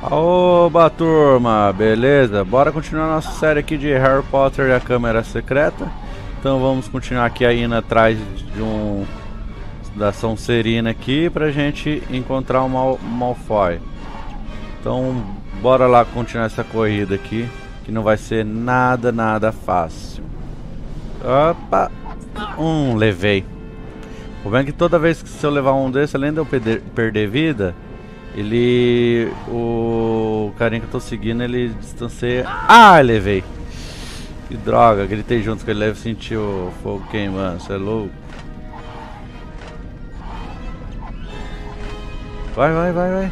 Oba, turma, beleza? Bora continuar nossa série aqui de Harry Potter e a Câmara Secreta. Então vamos continuar aqui indo atrás de da Sonserina aqui pra gente encontrar o Malfoy. Então bora lá continuar essa corrida aqui, que não vai ser nada fácil. Opa! Levei. O problema é que toda vez que se eu levar um desse, além de eu perder vida, o carinha que eu tô seguindo, ele distancia. Ah, levei. Que droga, gritei junto com ele, deve sentir o fogo queimando, você é louco. Vai.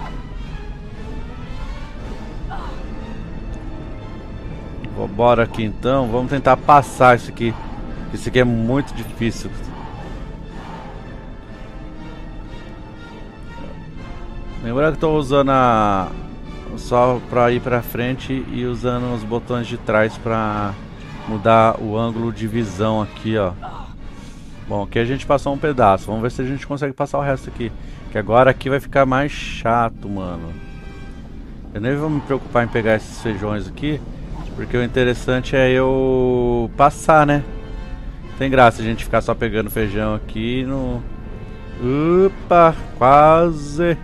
Bora aqui então, vamos tentar passar isso aqui. Isso aqui é muito difícil. Lembra que estou usando só para ir para frente e usando os botões de trás para mudar o ângulo de visão aqui, ó. Bom, aqui a gente passou um pedaço. Vamos ver se a gente consegue passar o resto aqui. Que agora aqui vai ficar mais chato, mano. Eu nem vou me preocupar em pegar esses feijões aqui, porque o interessante é eu passar, né? Tem graça a gente ficar só pegando feijão aqui no... Opa, quase...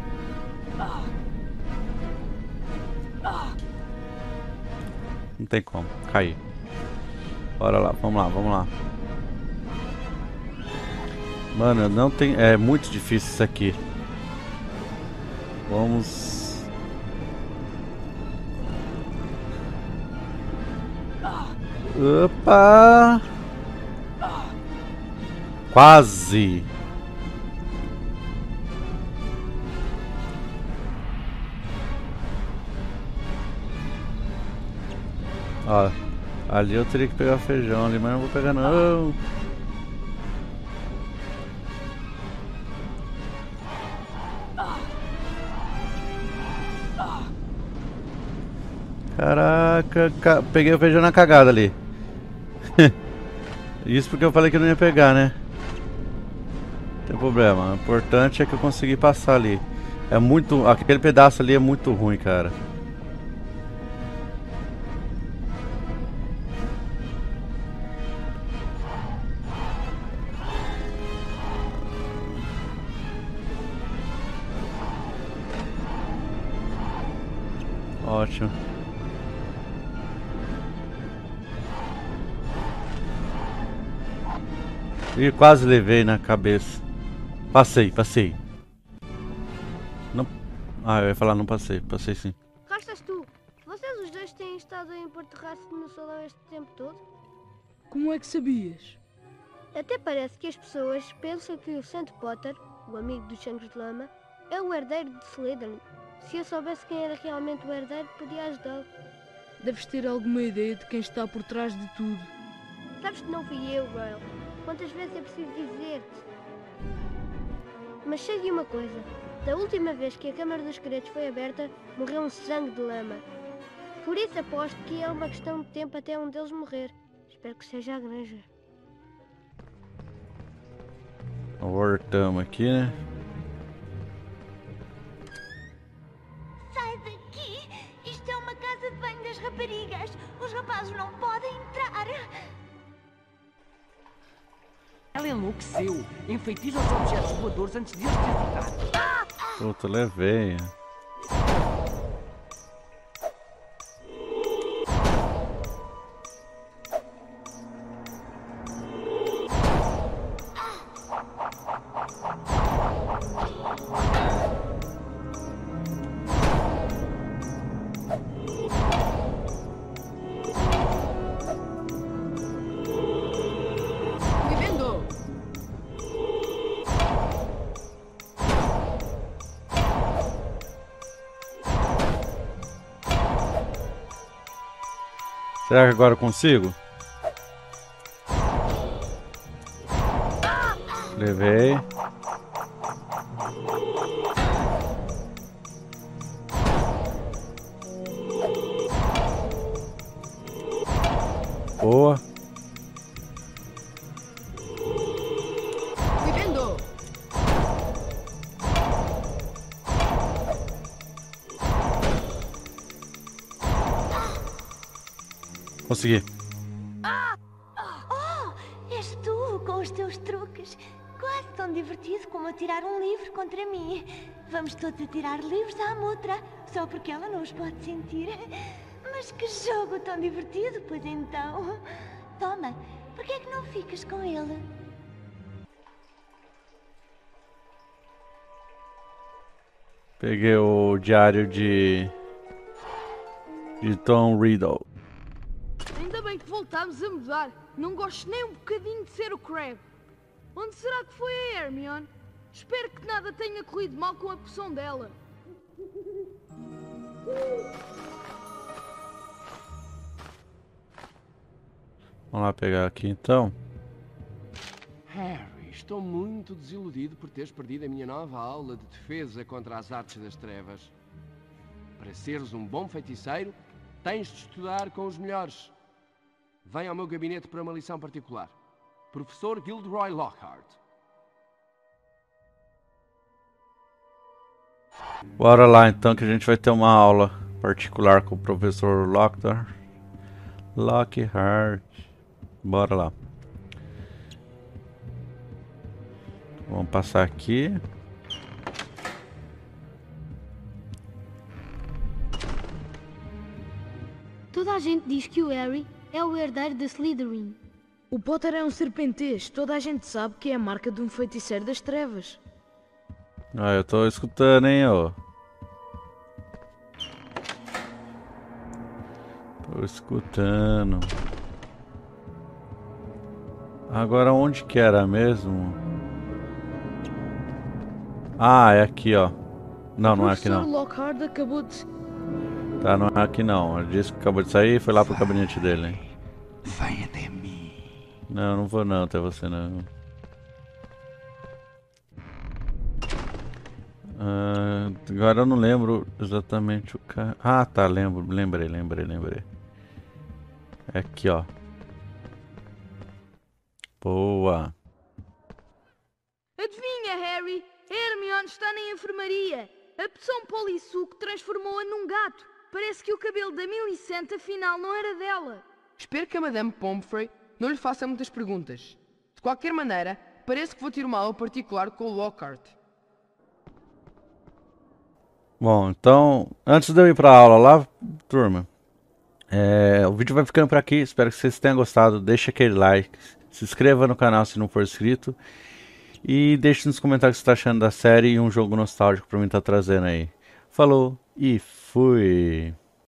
Não tem como, cair. Bora lá, vamos lá. Mano, não tem... É muito difícil isso aqui. Vamos... Opa! Quase! Ó, ali eu teria que pegar feijão ali, mas não vou pegar não. Caraca, peguei o feijão na cagada ali. Isso porque eu falei que eu não ia pegar, né? Não tem problema, o importante é que eu consegui passar ali. É muito... Aquele pedaço ali é muito ruim, cara. Ótimo. Ih, quase levei na cabeça. Passei. Não... Ah, eu ia falar não passei. Passei sim. Cá estás tu. Vocês os dois têm estado a impor terraço no salão este tempo todo? Como é que sabias? Até parece que as pessoas pensam que o Santo Potter, o amigo dos Changos de Lama, é o herdeiro de Slytherin. Se eu soubesse quem era realmente o herdeiro, podia ajudá-lo. Deves ter alguma ideia de quem está por trás de tudo. Sabes que não fui eu, Royal. Quantas vezes é preciso dizer-te? Mas sei de uma coisa. Da última vez que a Câmara dos Segredos foi aberta, morreu um sangue de lama. Por isso aposto que é uma questão de tempo até um deles morrer. Espero que seja a Granger. Voltamos aqui, né? Sai daqui! Isto é uma casa de banho das raparigas. Os rapazes não podem entrar. Ela enlouqueceu. Enfeitiça os objetos voadores antes de eles te atacar. Puta, levei. Será que agora eu consigo? Levei. Boa. Vivendo! Consegui. Oh, és tu com os teus truques. Quase tão divertido como atirar um livro contra mim. Vamos todos atirar livros à Mutra, só porque ela não os pode sentir. Mas que jogo tão divertido, pois então. Toma, por que é que não ficas com ele? Peguei o diário de Tom Riddle. Ainda bem que voltámos a mudar. Não gosto nem um bocadinho de ser o Crabbe. Onde será que foi a Hermione? Espero que nada tenha corrido mal com a poção dela. Vamos lá pegar aqui então. Harry, estou muito desiludido por teres perdido a minha nova aula de defesa contra as artes das trevas. Para seres um bom feiticeiro, tens de estudar com os melhores. Vem ao meu gabinete para uma lição particular. Professor Gilderoy Lockhart. Bora lá então que a gente vai ter uma aula particular com o professor Lockhart. Bora lá. Vamos passar aqui. Toda a gente diz que o Harry é o herdeiro da Slytherin. O Potter é um serpentês. Toda a gente sabe que é a marca de um feiticeiro das trevas. Ah, eu tô escutando, hein, ó. Tô escutando. Agora onde que era mesmo? Ah, é aqui, ó. Não, não é aqui não. O professor Lockhart acabou de... Tá, não é aqui não. Ele disse que acabou de sair e foi lá pro gabinete dele, hein? Vem até mim. Não, não vou não até você não. Agora eu não lembro exatamente o cara. Ah, tá, lembrei. É aqui, ó. Boa. Adivinha, Harry? Hermione está na enfermaria. A poção polissuco transformou-a num gato. Parece que o cabelo da Millicent afinal não era dela. Espero que a Madame Pomfrey não lhe faça muitas perguntas. De qualquer maneira, parece que vou ter uma aula particular com o Lockhart. Bom, então, antes de eu ir pra aula lá, turma, o vídeo vai ficando por aqui. Espero que vocês tenham gostado. Deixa aquele like, se inscreva no canal se não for inscrito. E deixe nos comentários o que você está achando da série e um jogo nostálgico pra mim estar trazendo aí. Falou e fui!